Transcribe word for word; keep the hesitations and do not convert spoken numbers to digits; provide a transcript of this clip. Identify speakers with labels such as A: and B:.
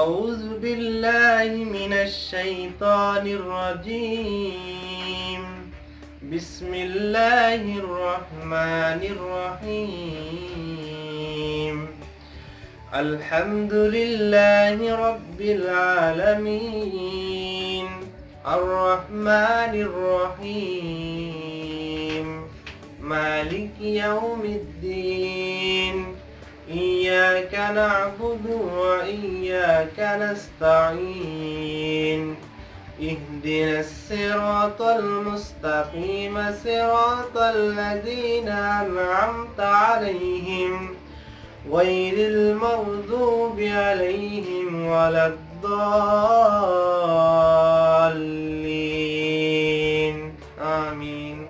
A: أعوذ بالله من الشيطان الرجيم. بسم الله الرحمن الرحيم. الحمد لله رب العالمين الرحمن الرحيم مالك يوم الدين إياك نعبد وإياك نستعين اهدنا الصراط المستقيم صراط الذين أنعمت عليهم غير المغضوب عليهم ولا الضالين آمين.